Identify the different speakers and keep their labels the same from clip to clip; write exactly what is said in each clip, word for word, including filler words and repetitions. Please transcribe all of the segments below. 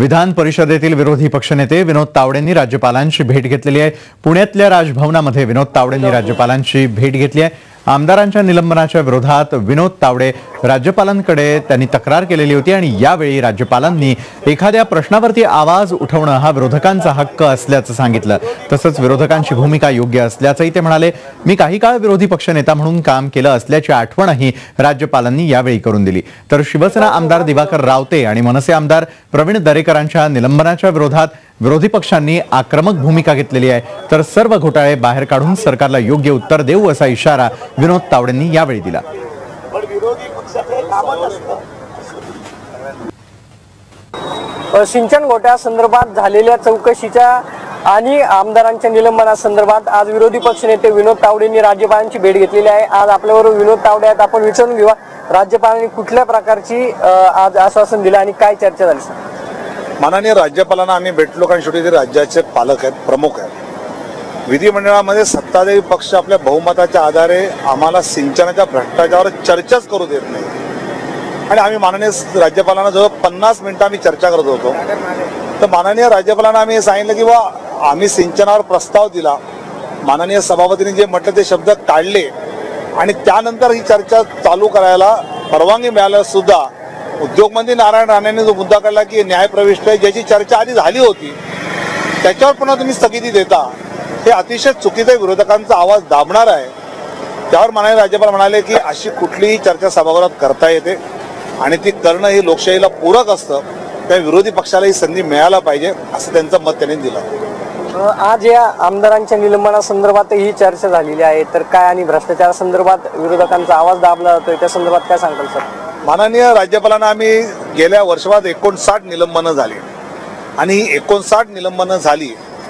Speaker 1: विधान परिषदेतील विरोधी पक्षनेते विनोद तावडेंनी राज्यपालांची भेट घेतलेली आहे। पुण्यातल्या राजभवनामध्ये विनोद तावडेंनी राज्यपालांची भेट घेतली आहे। आमदारांच्या निलंबनाच्या विरोधात विनोद तावडे राज्यपालांकडे त्यांनी तक्रार केलेली होती आणि यावेळी राज्यपालांनी एखाद्या प्रश्नावरती आवाज उठवणं हा विरोधकांचा हक्क असल्याचं सांगितलं। तसंच विरोधकांची भूमिका योग्य असल्याचंही ते म्हणाले। मी काही काळ विरोधी पक्षनेता म्हणून काम केलं असल्याची आठवणही राज्यपालांनी यावेळी करून दिली। तर शिवसेना आमदार दिवाकर रावते आणि मनसे आमदार प्रवीण दरेकरांच्या निलंबनाच्या विरोधात विरोधी पक्षांनी आक्रमक भूमिका घेतलेली आहे। तर सर्व घोटाळे बाहेर काढून सरकारला योग्य उत्तर देऊ असा इशारा विनोद तावडेंनी यावेळी दिला।
Speaker 2: सिंचन घोटाळ्यासंदर्भात झालेल्या चौकशीच्या आणि आमदारांच्या निलंबनासंदर्भात आज विरोधी पक्षनेते विनोद तावडेंनी राज्यपालांची भेट घेतलेली आहे। आज आपल्याबरोबर विनोद तावडे आहेत, आपण विचारून घेऊया राज्यपालांनी कुठल्या प्रकारची आज आश्वासन दिलं आणि काय चर्चा झाली।
Speaker 3: माननीय राज्यपालांना आम्ही भेटलो कारण शेवटी ते राज्याचे पालक आहेत, प्रमुख आहेत। विधिमंडळामध्ये सत्ताधारी पक्ष आपल्या बहुमताच्या आधारे आम्हाला सिंचनाच्या भ्रष्टाचारावर चर्चाच करू देत नाही आणि आम्ही माननीय राज्यपालांना जवळ पन्नास मिनिटं आम्ही चर्चा करत होतो। तर माननीय राज्यपालांना आम्ही सांगितलं की बा आम्ही सिंचनावर प्रस्ताव दिला, माननीय सभापतींनी जे म्हटलं ते शब्द काढले आणि त्यानंतर ही चर्चा चालू करायला परवानगी मिळाल्यास सुद्धा उद्योगमंत्री नारायण राणेंनी जो मुद्दा काढला की न्यायप्रविष्ट आहे, ज्याची चर्चा आधी झाली होती त्याच्यावर पुन्हा तुम्ही स्थगिती देता, हे अतिशय चुकीचं विरोधकांचा आवाज दाबणार आहे। त्यावर माननीय राज्यपाल म्हणाले की अशी कुठलीही चर्चा सभागृहात करता येते आणि ती करणं ही लोकशाहीला पूरक असतं, त्या विरोधी पक्षाला ही संधी मिळायला पाहिजे असं त्यांचं मत त्यांनी दिलं।
Speaker 2: आज या आमदारांच्या निलंबनासंदर्भात ही चर्चा झालेली आहे, तर काय आणि भ्रष्टाचारासंदर्भात विरोधकांचा आवाज दाबला जातोय त्या संदर्भात काय सांगताल सर?
Speaker 3: माननीय राज्यपालांना आम्ही गेल्या वर्षभरात एकोणसाठ निलंबनं झाली आणि ही एकोणसाठ निलंबनं झाली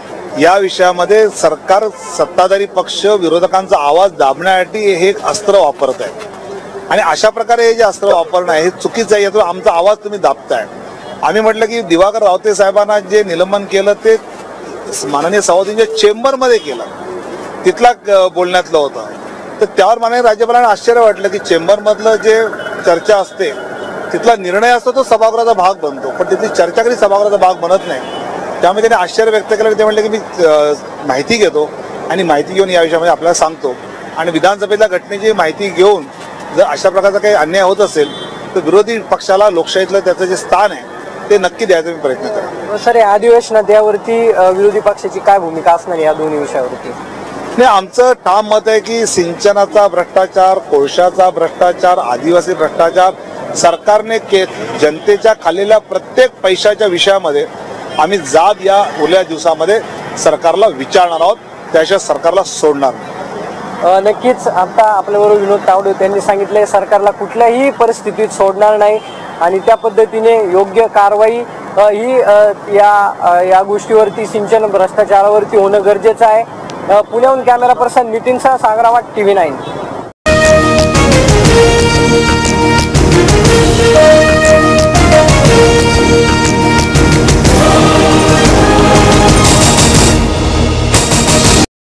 Speaker 3: या विषयामध्ये सरकार सत्ताधारी पक्ष विरोधकांचा आवाज दाबण्यासाठी हे एक अस्त्र वापरत आहे आणि अशा प्रकारे हे जे अस्त्र वापरणं आहे हे चुकीचं आहे। यातून आमचा आवाज तुम्ही दाबताय। आम्ही म्हटलं की दिवाकर रावते साहेबांना जे निलंबन केलं ते माननीय सभापतींच्या चेंबरमध्ये केलं, तिथला बोलण्यातलं होतं। तर त्यावर माननीय राज्यपालांना आश्चर्य वाटलं की चेंबरमधलं जे चर्चा असते तिथला निर्णय असतो तो सभागृहाचा भाग बनतो, पण तिथली चर्चा कधी सभागृहाचा भाग बनत नाही। त्यामुळे त्यांनी आश्चर्य व्यक्त केलं। ते म्हटले की मी माहिती घेतो आणि माहिती घेऊन या विषयामध्ये आपल्याला सांगतो आणि विधानसभेतल्या घटनेची माहिती घेऊन जर अशा प्रकारचा काही अन्याय होत असेल तर विरोधी पक्षाला लोकशाहीतलं त्याचं जे स्थान आहे ते नक्की द्यायचा मी प्रयत्न करेन।
Speaker 2: सर, या अधिवेशनात यावरती विरोधी पक्षाची काय भूमिका असणार या दोन्ही विषयावरती?
Speaker 3: नाही, आमचं ठाम मत आहे की सिंचनाचा भ्रष्टाचार, कोळशाचा भ्रष्टाचार, आदिवासी भ्रष्टाचार सरकारने के जनतेच्या खाल्लेल्या प्रत्येक पैशाच्या विषयामध्ये आम्ही जाब या उरल्या दिवसामध्ये सरकारला विचारणार आहोत, त्याशिवाय सरकारला सोडणार नाही।
Speaker 2: नक्कीच आता आपल्याबरोबर विनोद तावडे त्यांनी सांगितलंय सरकारला कुठल्याही परिस्थितीत सोडणार नाही आणि त्या पद्धतीने योग्य कारवाई ही या या गोष्टीवरती सिंचन भ्रष्टाचारावरती होणं गरजेचं आहे। पुण्याहून कॅमेरा पर्सन नितीन सह सागरावाट टीव्ही नाईन।